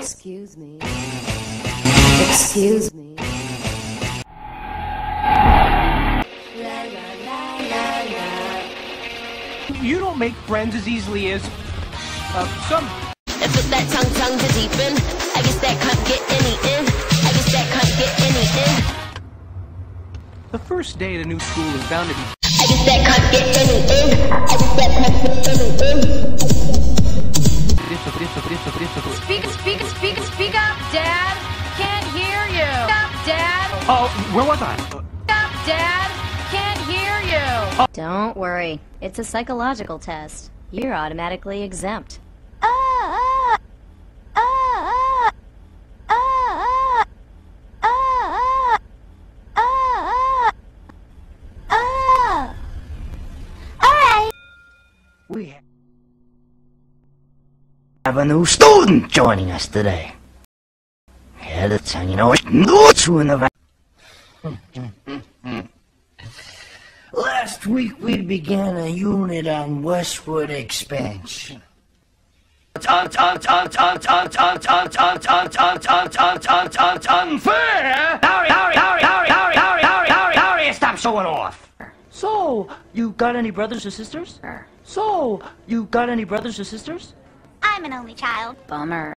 Excuse me. Excuse me. You don't make friends as easily as some. If it's that tongue to deepen, I guess that can't get any in. I guess that can't get any in. The first day at a new school is bound to be. I guess that can't get any in. I guess that can't get any in. Speak up, Dad. Can't hear you. Speak up, Dad. Oh, where was I? Speak up, Dad. Can't hear you. Don't worry. It's a psychological test. You're automatically exempt. We have a new student joining us today. Yeah, that's how you know it. No two in the Last week we began a unit on westward expansion. Unfair! Hurry, stop showing off. So, you got any brothers or sisters? I'm an only child. Bummer.